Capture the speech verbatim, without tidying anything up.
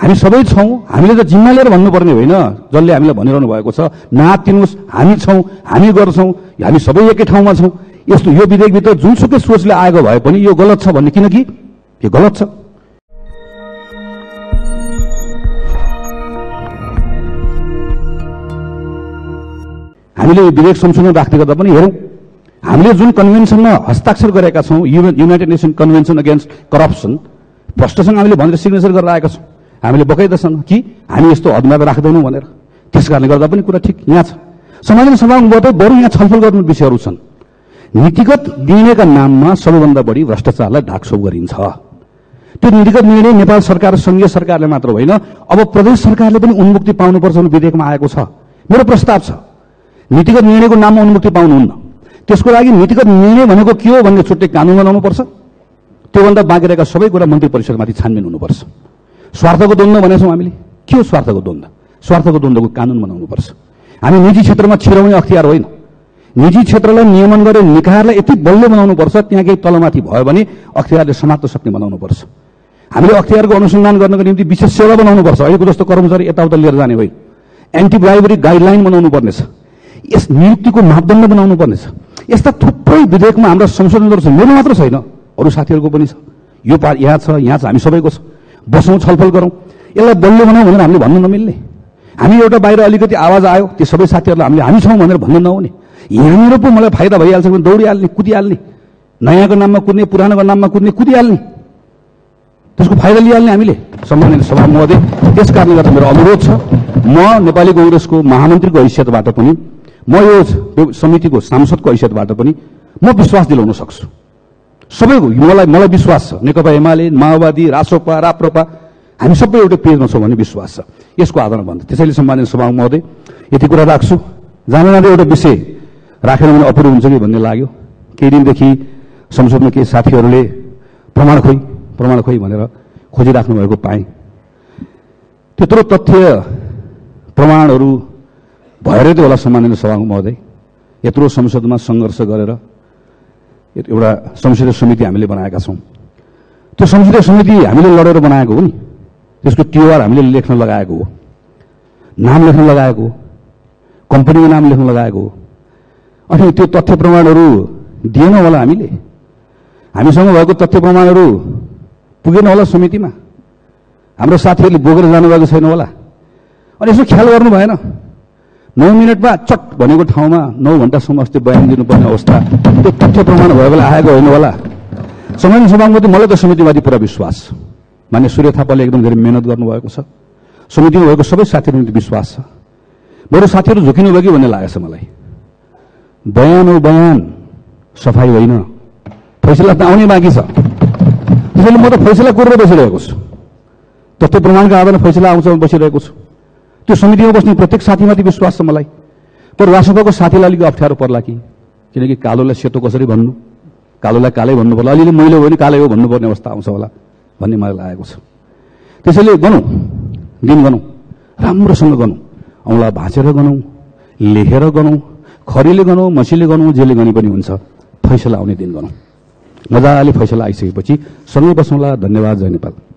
हामी सबै छौँ, हामीले त जिम्मा लिएर भन्नुपर्ने होइन। जसले हामीलाई भनिरहनु भएको छ नआत्तिनुहोस्, हामी छौँ, हामी गर्छौँ, हामी सबै एकै ठाउँमा छौँ, यस्तो यो विधेयकभित्र जुनसुकै सोचले आएको भए पनि यो गलत छ भन्ने, किनकि यो गलत छ। हामीले यो विधेयक संशोधन राख्दै गर्दा पनि हेरौँ, हामीले जुन कन्भेन्सनमा हस्ताक्षर गरेका छौँ, united nation convention against corruption, भ्रष्टसँग हामीले भनेर सिग्नेचर गरेर आएका छौँ हामीले बकाइदासँग कि हामी यस्तो हदमा राख्दैनौँ भनेर। त्यस कारणले गर्दा पनि कुरा ठिक यहाँ छ। समाधान सभाबाट बरु यहाँ छलफल गर्ने विषयहरू छन्। नीतिगत निर्णयका नाममा सबैभन्दा बढी भ्रष्टाचारलाई ढाकछोप गरिन्छ। त्यो नीतिगत निर्णय नेपाल सरकार र संघीय सरकारले मात्र होइन, अब प्रदेश सरकारले पनि उन्मुक्ति पाउनुपर्छ भन्ने विधेयकमा आएको छ। मेरो प्रस्ताव छ, नीतिगत निर्णयको नाममा उन्मुक्ति पाउनुहुन्न। त्यसको लागि नीतिगत निर्णय भनेको के हो भन्ने छुट्टै कानुन बनाउनुपर्छ। त्योभन्दा बाँकी रहेका सबै कुरा मन्त्री परिषदमाथि छानबिन हुनुपर्छ। स्वार्थको द्वन्द्व भनेछौँ हामीले, के हो स्वार्थको द्वन्द्व? स्वार्थको द्वन्द्वको कानुन बनाउनुपर्छ। हामी निजी क्षेत्रमा छिराउने अख्तियार होइन, निजी क्षेत्रलाई नियमन गरेर निकायलाई यति बलियो बनाउनुपर्छ, त्यहाँ केही तलमाथि भयो भने अख्तियारले समात्न सक्ने बनाउनुपर्छ। हामीले अख्तियारको अनुसन्धान गर्नको निम्ति विशेष सेवा बनाउनुपर्छ। अहिलेको जस्तो कर्मचारी यताउता लिएर जाने होइन। एन्टी ब्राइबरी गाइडलाइन बनाउनु पर्नेछ। यस नियुक्तिको मापदण्ड बनाउनु पर्नेछ। यस्ता थुप्रै विधेयकमा हाम्रा संशोधनहरू छ। मेरो मात्र छैन, अरू साथीहरूको पनि छ। यो पा यहाँ छ, यहाँ छ, हामी सबैको छ। बसौँ, छलफल गरौँ, यसलाई बलियो बनाऊ भनेर हामीले भन्नु नमिल्ने। हामी एउटा बाहिर अलिकति आवाज आयो, ती सबै साथीहरूलाई हामीले हामी छौँ भनेर भन्नु नहुने। यहाँनिर पो मलाई फाइदा भइहाल्छ भने दौडिहाल्ने, कुदिहाल्ने, नयाँको नाममा कुद्ने, पुरानोको नाममा कुद्ने, कुदिहाल्ने, त्यसको फाइदा लिइहाल्ने हामीले। सम्मानित सभा महोदय, त्यस कारणले गर्दा मेरो अनुरोध छ, म नेपाली कांग्रेसको महामन्त्रीको हैसियतबाट पनि, म यो समितिको सांसदको हैसियतबाट पनि म विश्वास दिलाउन सक्छु। सबैको मलाई मलाई विश्वास छ, नेकपा एमाले, माओवादी, रासोपा, राप्रपा, हामी सबै एउटा पेजमा छौँ भन्ने विश्वास छ। यसको आधारमा भन्दा त्यसैले सम्मानित सभा महोदय यति कुरा राख्छु। जान जाँदै एउटा विषय राखेर भने अपुरो हुन्छ कि भन्ने लाग्यो। केही दिनदेखि संसदमा केही साथीहरूले प्रमाण खोइ प्रमाण खोइ भनेर खोजिराख्नु भएको पाएँ। त्यत्रो तथ्य प्रमाणहरू भएरै त होला सम्मानित सभा महोदय, यत्रो संसदमा सङ्घर्ष गरेर एउटा संसदीय समिति हामीले बनाएका छौँ। त्यो संसदीय समिति हामीले लडेर बनाएको हो नि, त्यसको टिओआर हामीले लेख्न लगाएको हो, नाम लेख्न लगाएको हो, कम्पनीको नाम लेख्न लगाएको हो। अनि त्यो तथ्य प्रमाणहरू दिएन होला हामीले, हामीसँग भएको तथ्य प्रमाणहरू पुगेन होला समितिमा, हाम्रो साथीहरूले बोकेर जानुभएको छैन होला। अनि यसो ख्याल गर्नु भएन, नौ मिनटमा चट भनेको ठाउँमा नौ घण्टासम्म अस्ति बयान दिनुपर्ने अवस्था त्यो तथ्य प्रमाण भयो बेला आएको होइन होला। सम्मानित सभामुखले मलाई त समितिमाथि पुरा विश्वास छ। मान्य सूर्य थापाले एकदम धेरै मेहनत गर्नुभएको छ, समितिमा भएको सबै साथीहरूमाथि विश्वास छ। बरु साथीहरू झुकिनु भयो कि भन्ने लागेको छ मलाई। बयान हो बयान, सफाई होइन, फैसला त आउनै बाँकी छ। त्यसैले म त फैसला गरेर बसिरहेको छु, तथ्य प्रमाणका आधारमा फैसला आउँछ बसिरहेको छु। त्यो समितिमा बस्ने प्रत्येक साथीमाथि विश्वास छ मलाई। तर रासोपाको साथीलाई अलिक अप्ठ्यारो पर्ला कि, किनकि कालोलाई सेतो कसरी भन्नु, कालोलाई कालै भन्नु पर्ला, अलिअलि मैलो हो भने कालै हो भन्नुपर्ने अवस्था आउँछ होला भन्ने मलाई लागेको छ। त्यसैले गनौँ, दिन गनौँ, राम्रोसँग गनौँ, औँला भाँचेर गनौँ, लेखेर गनौँ, खरीले गनौँ, मसीले गनौँ, जेले गनी पनि हुन्छ। फैसला आउने दिन गनौँ, मजाले फैसला आइसकेपछि सँगै बसौँला। धन्यवाद। जय नेपाल।